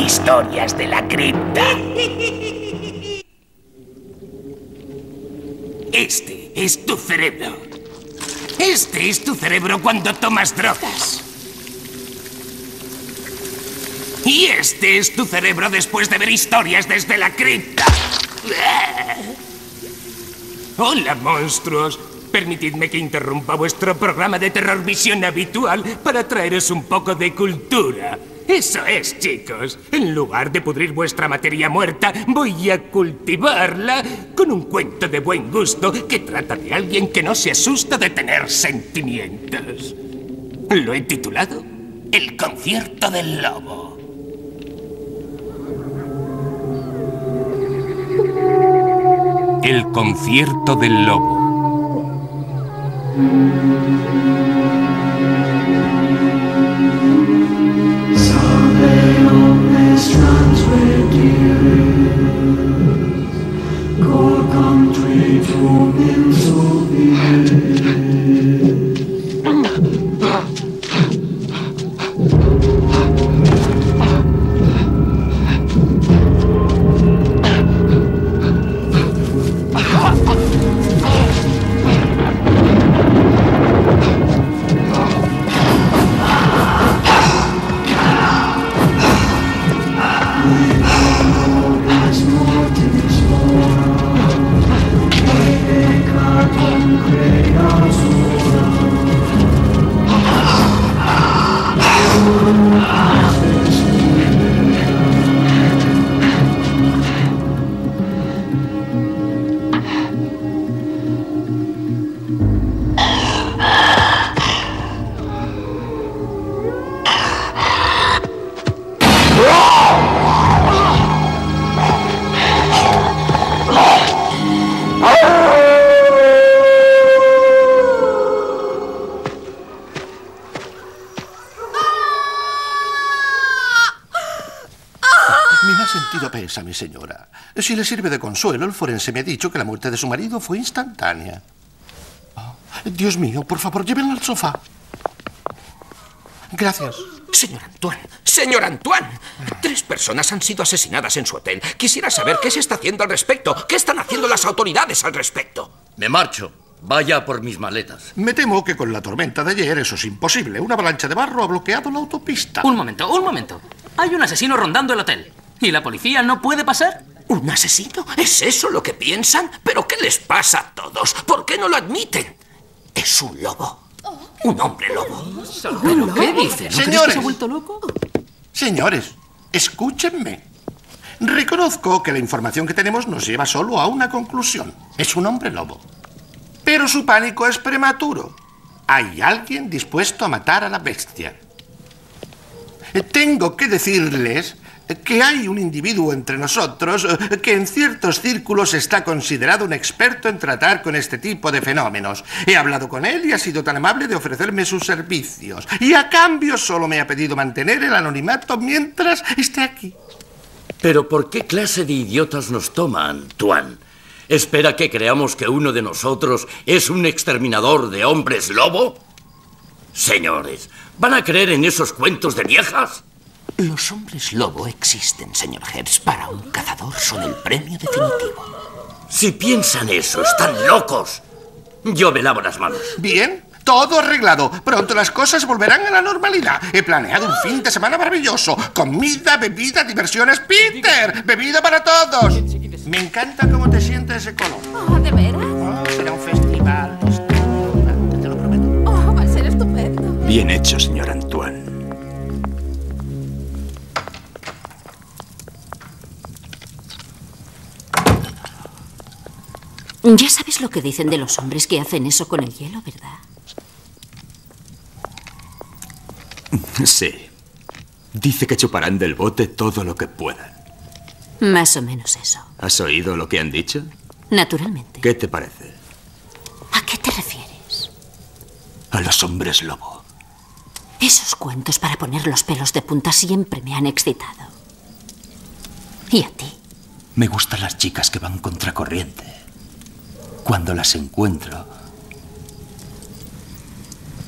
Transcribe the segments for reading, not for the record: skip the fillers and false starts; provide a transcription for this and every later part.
historias de la cripta. Este es tu cerebro. Este es tu cerebro cuando tomas drogas. Y este es tu cerebro después de ver historias desde la cripta. Hola, monstruos. Permitidme que interrumpa vuestro programa de terrorvisión habitual para traeros un poco de cultura. Eso es, chicos. En lugar de pudrir vuestra materia muerta, voy a cultivarla con un cuento de buen gusto que trata de alguien que no se asusta de tener sentimientos. Lo he titulado El concierto del lobo. El concierto del lobo. Mi señora. Si le sirve de consuelo, el forense me ha dicho que la muerte de su marido fue instantánea. Oh, Dios mío, por favor, llévenlo al sofá. Gracias. Señor Antoine, señor Antoine. 3 personas han sido asesinadas en su hotel. Quisiera saber qué se está haciendo al respecto. ¿Qué están haciendo las autoridades al respecto? Me marcho. Vaya por mis maletas. Me temo que con la tormenta de ayer eso es imposible. Una avalancha de barro ha bloqueado la autopista. Un momento, un momento. Hay un asesino rondando el hotel. ¿Y la policía no puede pasar? ¿Un asesino? ¿Es eso lo que piensan? ¿Pero qué les pasa a todos? ¿Por qué no lo admiten? Es un lobo. Un hombre lobo. ¿Pero qué dicen? ¿No Señores, crees que se ha vuelto loco? Señores, escúchenme. Reconozco que la información que tenemos nos lleva solo a una conclusión. Es un hombre lobo. Pero su pánico es prematuro. Hay alguien dispuesto a matar a la bestia. Tengo que decirles que hay un individuo entre nosotros que en ciertos círculos está considerado un experto en tratar con este tipo de fenómenos. He hablado con él y ha sido tan amable de ofrecerme sus servicios. Y a cambio solo me ha pedido mantener el anonimato mientras esté aquí. ¿Pero por qué clase de idiotas nos toma, Antoine? ¿Espera que creamos que uno de nosotros es un exterminador de hombres lobo? Señores, ¿van a creer en esos cuentos de viejas? Los hombres lobo existen, señor Hertz. Para un cazador son el premio definitivo. Si piensan eso, están locos. Yo me lavo las manos. Bien, todo arreglado. Pronto las cosas volverán a la normalidad. He planeado un fin de semana maravilloso. Comida, bebida, diversiones. ¡Peter! ¡Bebida para todos! Me encanta cómo te siente ese color. Oh, ¿de veras? Oh, será un festival. Te lo prometo. Oh, va a ser estupendo. Bien hecho, señor Antoine. Ya sabes lo que dicen de los hombres que hacen eso con el hielo, ¿verdad? Sí. Dice que chuparán del bote todo lo que puedan. Más o menos eso. ¿Has oído lo que han dicho? Naturalmente. ¿Qué te parece? ¿A qué te refieres? A los hombres lobo. Esos cuentos para poner los pelos de punta siempre me han excitado. ¿Y a ti? Me gustan las chicas que van contracorriente. Cuando las encuentro...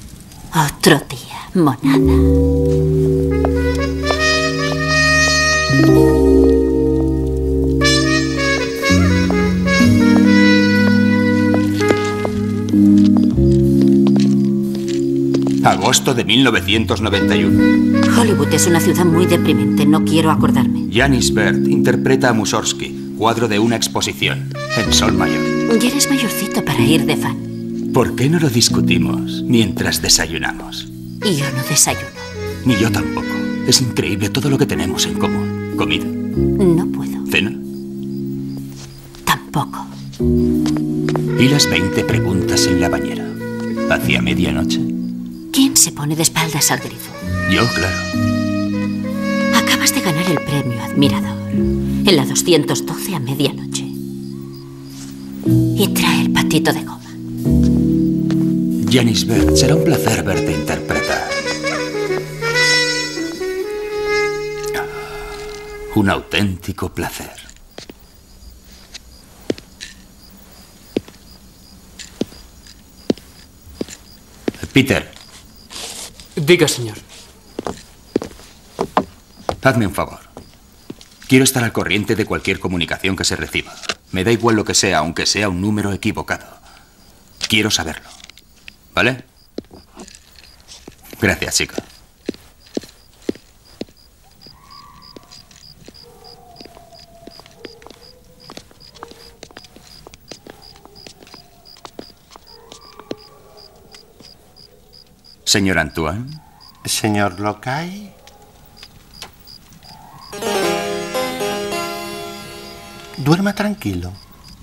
Otro día, monada. Agosto de 1991. Hollywood es una ciudad muy deprimente. No quiero acordarme. Janis Bird interpreta a Mussorgsky, cuadro de una exposición, en sol mayor. Ya eres mayorcito para ir de fan. ¿Por qué no lo discutimos mientras desayunamos? Y yo no desayuno. Ni yo tampoco. Es increíble todo lo que tenemos en común. ¿Comida? No puedo. ¿Cena? Tampoco. ¿Y las 20 preguntas en la bañera? ¿Hacia medianoche? ¿Quién se pone de espaldas al grifo? Yo, claro. Acabas de ganar el premio Admirador en la 212 a medianoche. Y trae el patito de goma. Janis Bird, será un placer verte interpretar. Un auténtico placer. Peter. Diga, señor. Hazme un favor. Quiero estar al corriente de cualquier comunicación que se reciba. Me da igual lo que sea, aunque sea un número equivocado. Quiero saberlo. ¿Vale? Gracias, chico. Señor Antoine. Señor Locay. Duerma tranquilo.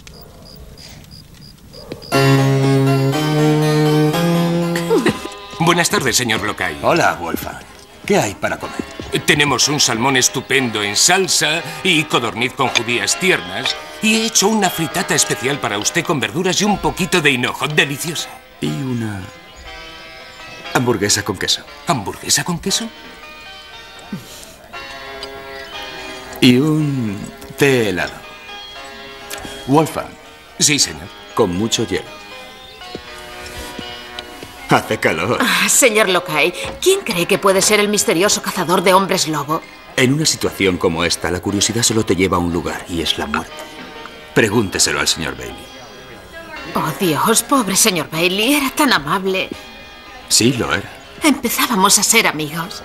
Buenas tardes, señor Locay. Hola, Wolfgang. ¿Qué hay para comer? Tenemos un salmón estupendo en salsa y codorniz con judías tiernas. Y he hecho una fritata especial para usted con verduras y un poquito de hinojo. Deliciosa. Y una hamburguesa con queso. ¿Hamburguesa con queso? Y un té helado. Wolfgang. Sí, señor. Con mucho hielo. Hace calor. Señor Locay, ¿quién cree que puede ser el misterioso cazador de hombres lobo? En una situación como esta, la curiosidad solo te lleva a un lugar, y es la muerte. Pregúnteselo al señor Bailey. Oh, Dios, pobre señor Bailey, era tan amable. Sí, lo era. Empezábamos a ser amigos.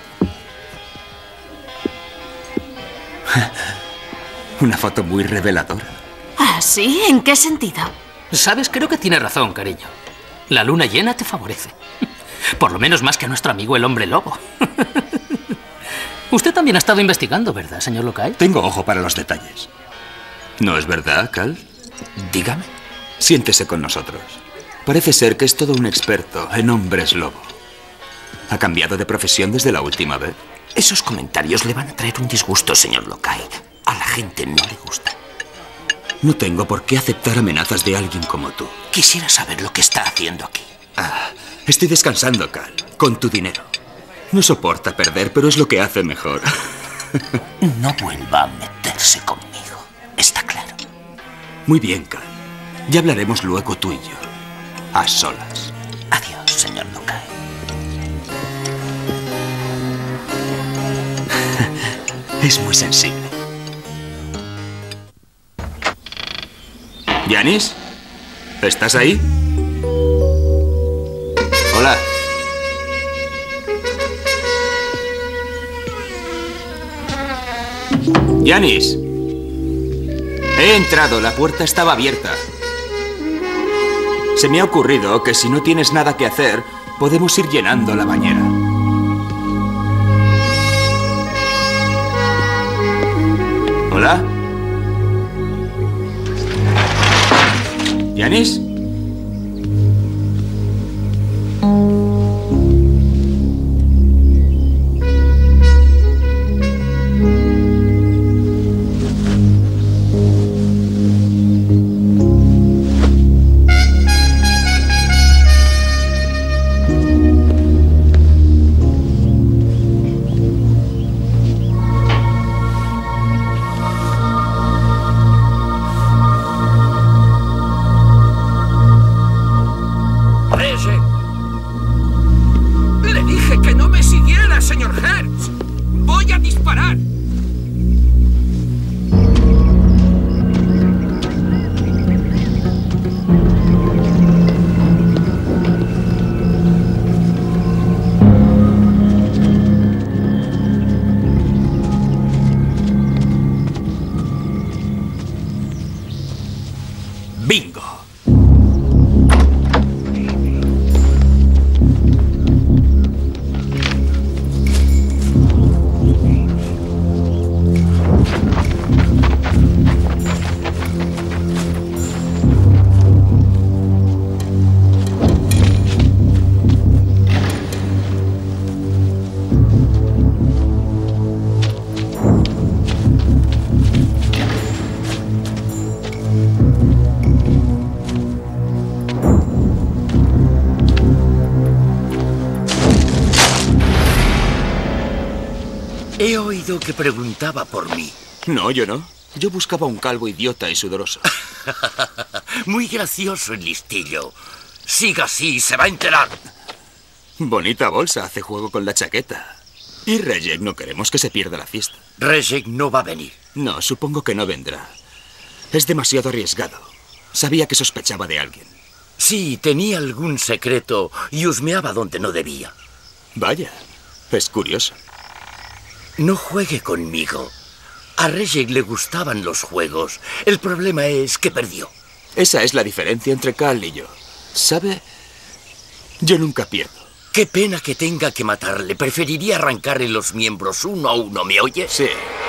Una foto muy reveladora. ¿Ah, sí? ¿En qué sentido? ¿Sabes? Creo que tiene razón, cariño. La luna llena te favorece. Por lo menos más que a nuestro amigo el hombre lobo. Usted también ha estado investigando, ¿verdad, señor Locay? Tengo ojo para los detalles. ¿No es verdad, Cal? Dígame. Siéntese con nosotros. Parece ser que es todo un experto en hombres lobo. ¿Ha cambiado de profesión desde la última vez? Esos comentarios le van a traer un disgusto, señor Locay. A la gente no le gusta. No tengo por qué aceptar amenazas de alguien como tú. Quisiera saber lo que está haciendo aquí. Estoy descansando, Cal, con tu dinero. No soporta perder, pero es lo que hace mejor. No vuelva a meterse conmigo. ¿Está claro? Muy bien, Cal. Ya hablaremos luego tú y yo. A solas. Adiós, señor Locay. Es muy sensible. ¿Janis? ¿Estás ahí? Hola. Janis. He entrado, la puerta estaba abierta. Se me ha ocurrido que si no tienes nada que hacer, podemos ir llenando la bañera. ¿Hola? ¿Janis? Bingo. He oído que preguntaba por mí. No, yo no. Yo buscaba un calvo idiota y sudoroso. Muy gracioso el listillo. Siga así, se va a enterar. Bonita bolsa, hace juego con la chaqueta. Y Rejek, no queremos que se pierda la fiesta. Rejek no va a venir. No, supongo que no vendrá. Es demasiado arriesgado. Sabía que sospechaba de alguien. Sí, tenía algún secreto y husmeaba donde no debía. Vaya, es curioso. No juegue conmigo. A Rejek le gustaban los juegos. El problema es que perdió. Esa es la diferencia entre Cal y yo. ¿Sabe? Yo nunca pierdo. Qué pena que tenga que matarle. Preferiría arrancarle los miembros uno a uno, ¿me oye? Sí.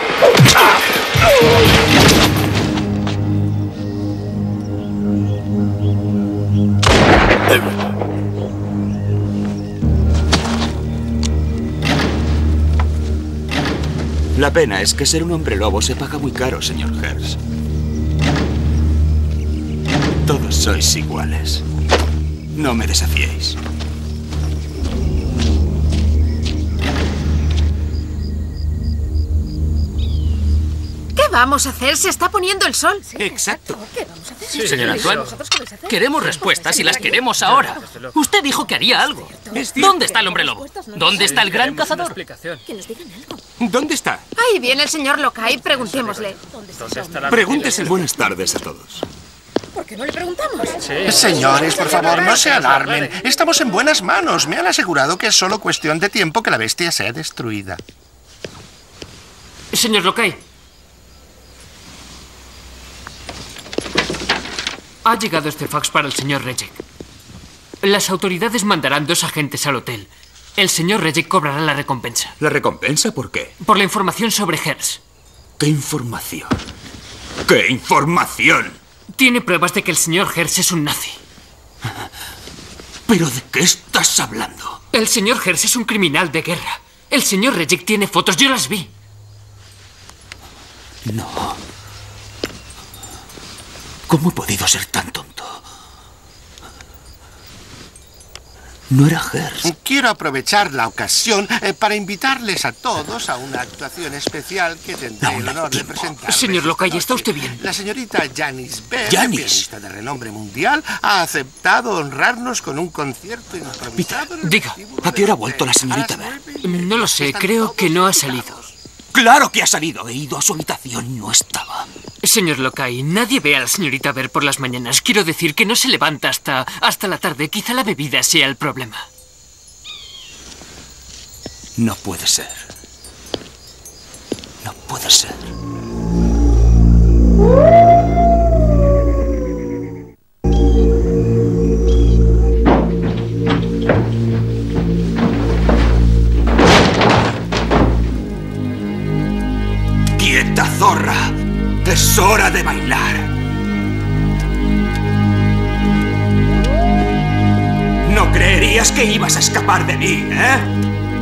La pena es que ser un hombre lobo se paga muy caro, señor Hersh. Todos sois iguales. No me desafiéis. ¿Qué vamos a hacer? Se está poniendo el sol. Exacto. ¿Qué vamos a hacer? Señor Antoine, ¿Vosotros qué vais a hacer? queremos respuestas y las queremos ahora. Usted dijo que haría algo. ¿Dónde está el hombre lobo? ¿Dónde está el gran cazador? Que nos digan algo. ¿Dónde está? Ahí viene el señor Lockhart, preguntémosle. Pregúnteselo. Buenas tardes a todos. ¿Por qué no le preguntamos? Señores, por favor, no se alarmen. Estamos en buenas manos. Me han asegurado que es solo cuestión de tiempo que la bestia sea destruida. Señor Lockhart. Ha llegado este fax para el señor Rejek. Las autoridades mandarán 2 agentes al hotel. El señor Rejek cobrará la recompensa. ¿La recompensa por qué? Por la información sobre Hersh. ¿Qué información? ¿Qué información? Tiene pruebas de que el señor Hersh es un nazi. ¿Pero de qué estás hablando? El señor Hersh es un criminal de guerra. El señor Rejek tiene fotos, yo las vi. No. ¿Cómo he podido ser tan tonto? No era Hersh. Quiero aprovechar la ocasión para invitarles a todos a una actuación especial que tendré el honor de presentar. Señor Lockhart, ¿está usted bien? La señorita Janice Beck, Janice. pianista de renombre mundial, ha aceptado honrarnos con un concierto improvisado. en el Diga, vestíbulo ¿a qué hora ha del vuelto hotel. la señorita A las Beck? 9:30. No lo sé, Están creo todos que no ha invitados. salido. ¡Claro que ha salido! He ido a su habitación y no estaba. Señor Lockhart, nadie ve a la señorita Ver por las mañanas. Quiero decir que no se levanta hasta la tarde. Quizá la bebida sea el problema. No puede ser. No puede ser. ¡Quieta, zorra! ¡Es hora de bailar! No creerías que ibas a escapar de mí, ¿eh?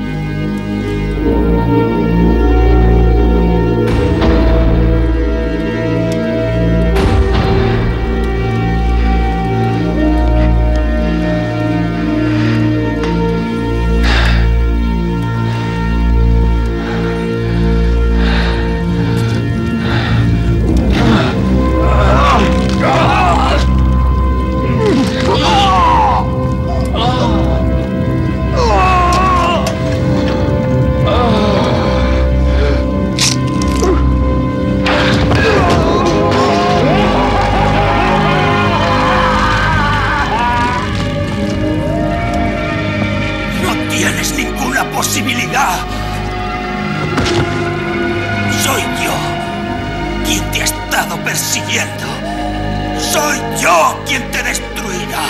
Posibilidad. Soy yo quien te ha estado persiguiendo. Soy yo quien te destruirá.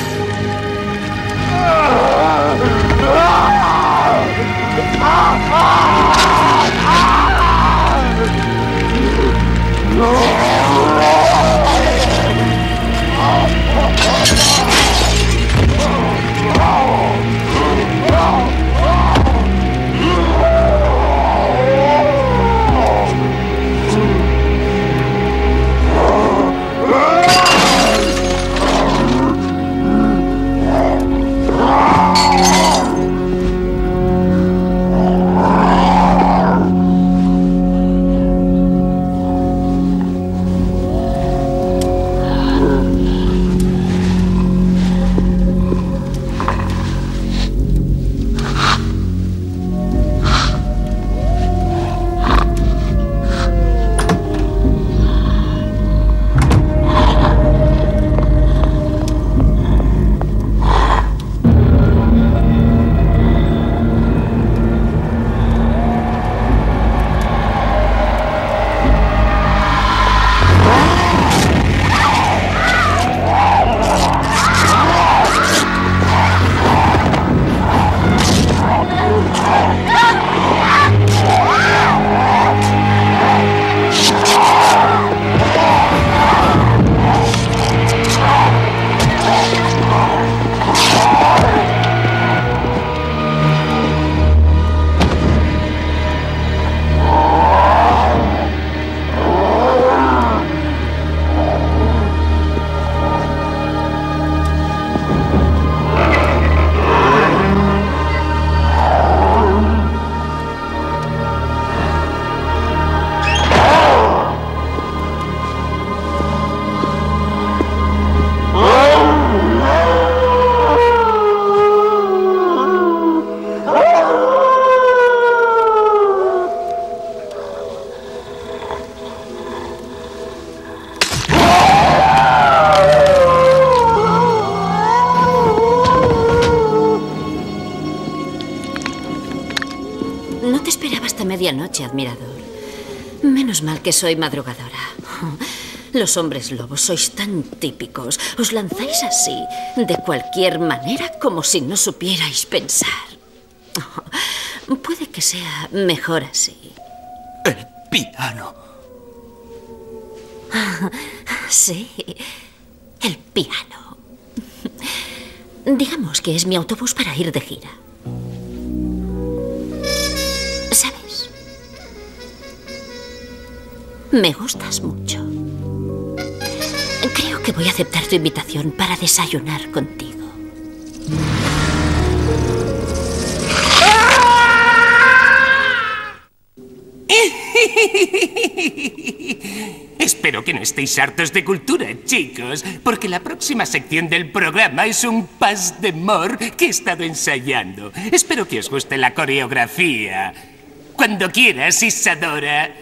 Medianoche, admirador. Menos mal que soy madrugadora. Los hombres lobos sois tan típicos. Os lanzáis así, de cualquier manera, como si no supierais pensar. Puede que sea mejor así. El piano. Sí, el piano. Digamos que es mi autobús para ir de gira. ¿Sabes? Me gustas mucho. Creo que voy a aceptar tu invitación para desayunar contigo. Espero que no estéis hartos de cultura, chicos, porque la próxima sección del programa es un pas de mort que he estado ensayando. Espero que os guste la coreografía. Cuando quieras, Isadora.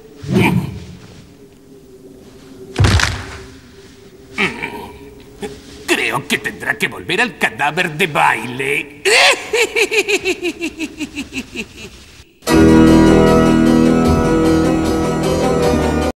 Creo que tendrá que volver al cadáver de baile.